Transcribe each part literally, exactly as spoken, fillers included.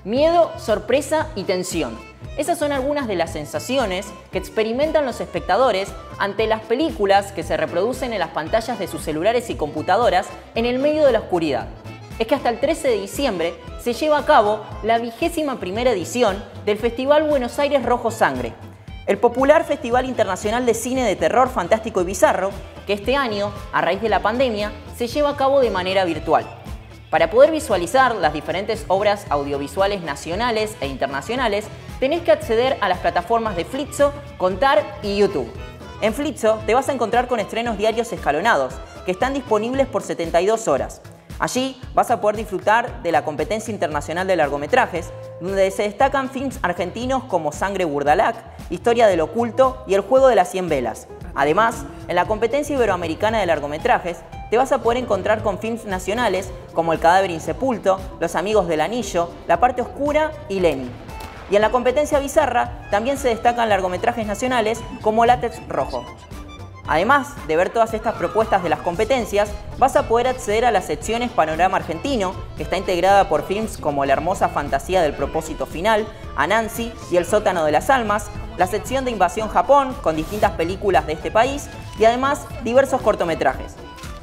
Miedo, sorpresa y tensión. Esas son algunas de las sensaciones que experimentan los espectadores ante las películas que se reproducen en las pantallas de sus celulares y computadoras en el medio de la oscuridad. Es que hasta el trece de diciembre se lleva a cabo la vigésima primera edición del Festival Buenos Aires Rojo Sangre, el popular Festival Internacional de Cine de Terror Fantástico y Bizarro, que este año, a raíz de la pandemia, se lleva a cabo de manera virtual. Para poder visualizar las diferentes obras audiovisuales nacionales e internacionales, tenés que acceder a las plataformas de Flitzo, Contar y YouTube. En Flitzo te vas a encontrar con estrenos diarios escalonados, que están disponibles por setenta y dos horas. Allí vas a poder disfrutar de la competencia internacional de largometrajes, donde se destacan films argentinos como Sangre Burdalac, Historia del Oculto y El Juego de las cien velas. Además, en la competencia iberoamericana de largometrajes, te vas a poder encontrar con films nacionales como El Cadáver Insepulto, Los Amigos del Anillo, La Parte Oscura y Lenny. Y en la competencia bizarra también se destacan largometrajes nacionales como Látex Rojo. Además de ver todas estas propuestas de las competencias, vas a poder acceder a las secciones Panorama Argentino, que está integrada por films como La Hermosa Fantasía del Propósito Final, Anansi y El Sótano de las Almas, la sección de Invasión Japón, con distintas películas de este país, y además diversos cortometrajes.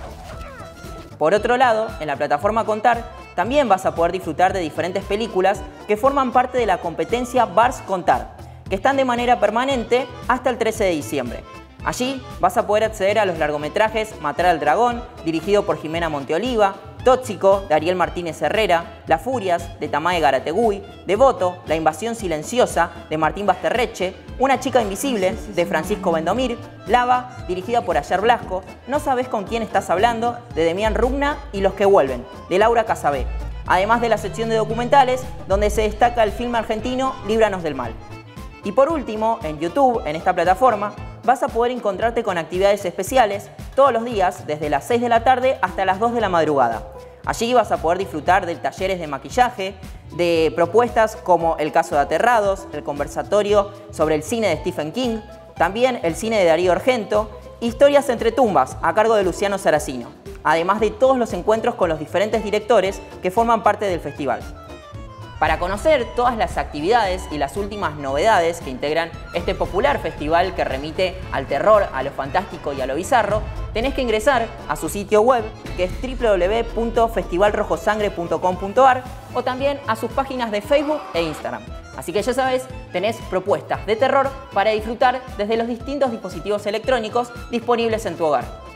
Por otro lado, en la plataforma Contar, también vas a poder disfrutar de diferentes películas que forman parte de la competencia Bars Contar, que están de manera permanente hasta el trece de diciembre. Allí vas a poder acceder a los largometrajes Matar al Dragón, dirigido por Jimena Monteoliva, Tóxico, de Ariel Martínez Herrera, Las Furias, de Tamae Garategui, Devoto, La Invasión Silenciosa, de Martín Basterreche, Una Chica Invisible, de Francisco Vendomir, Lava, dirigida por Ayer Blasco, No sabes con quién estás hablando, de Demián Rugna y Los que vuelven, de Laura Casabé. Además de la sección de documentales, donde se destaca el filme argentino Líbranos del Mal. Y por último, en YouTube, en esta plataforma, vas a poder encontrarte con actividades especiales todos los días, desde las seis de la tarde hasta las dos de la madrugada. Allí vas a poder disfrutar de talleres de maquillaje, de propuestas como El caso de Aterrados, el conversatorio sobre el cine de Stephen King, también el cine de Darío Argento, Historias entre tumbas, a cargo de Luciano Saracino, además de todos los encuentros con los diferentes directores que forman parte del festival. Para conocer todas las actividades y las últimas novedades que integran este popular festival que remite al terror, a lo fantástico y a lo bizarro, tenés que ingresar a su sitio web, que es w w w punto festival rojo sangre punto com punto a r, o también a sus páginas de Facebook e Instagram. Así que ya sabes, tenés propuestas de terror para disfrutar desde los distintos dispositivos electrónicos disponibles en tu hogar.